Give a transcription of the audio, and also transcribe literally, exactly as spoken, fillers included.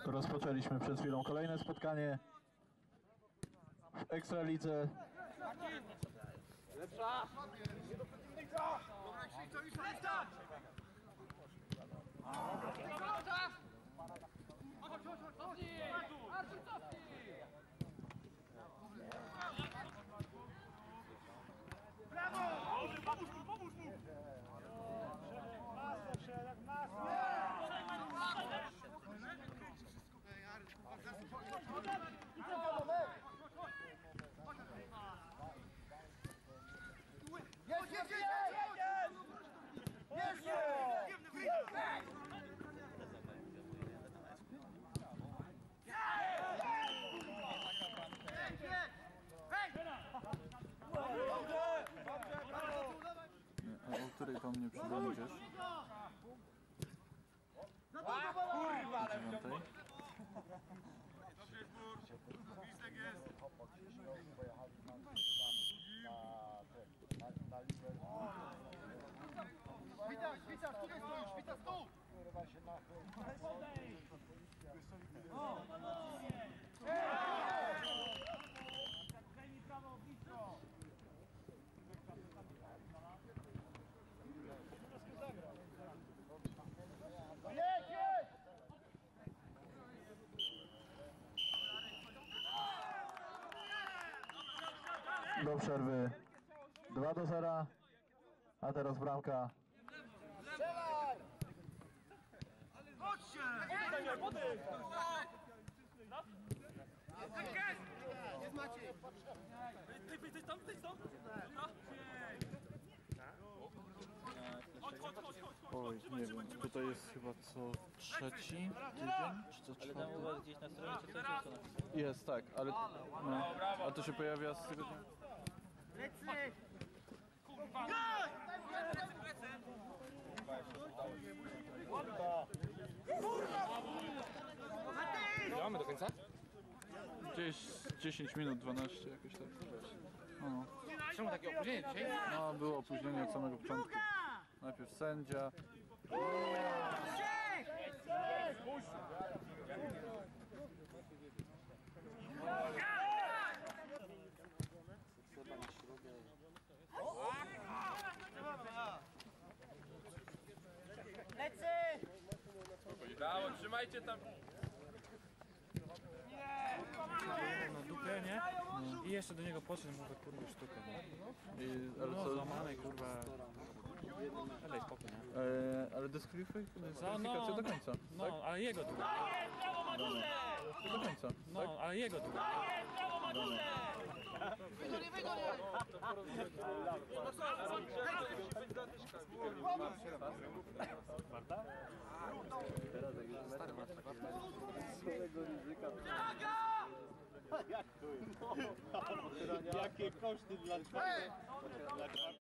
Rozpoczęliśmy przed chwilą kolejne spotkanie w Ekstralidze. Lepsza! Brawo! Pomóż mu, pomóż mu! Masę wszedł, masę! Jest, jest, jest! Jest! A o której pan mnie przybędziesz? Kurwa, ale Dziewiątej? Dobrze jest mur, Listek jest. Szpital, szpital, tutaj stoisz, szpital, stół! Jedź, jedź! Do przerwy dwa do zera, a teraz bramka. Strzelaj! Chodźcie! Jest Maciej! Ty, ty, ty, tam, ty, tam! Chodź, chodź, chodź, chodź! Oj, nie wiem, tutaj jest chyba co trzeci tydzień, czy co czwarty? Ale tam u was gdzieś na stronie czy coś jest to napisane? Jest, tak, ale no, a to się pojawia z tygodnia. Lecy! Działamy do końca? Gdzieś dziesięć minut, dwanaście jakoś tak. No, Czemu takie opóźnienie dzisiaj? no było opóźnienie od samego początku. Najpierw sędzia. Lecy! Brawo, trzymajcie tam! No dupę, nie? I jeszcze do niego podszedł, mówię, kurwa, sztukę, no. I, ale No, co? złamany, kurwa. Ale daj spokój, nie? E, ale dyskwalifikacja Co? No, do końca, tak? no, ale jego tu. Do końca, tak? No, ale jego tu. Wygonie, wygonie! Jakie koszty dla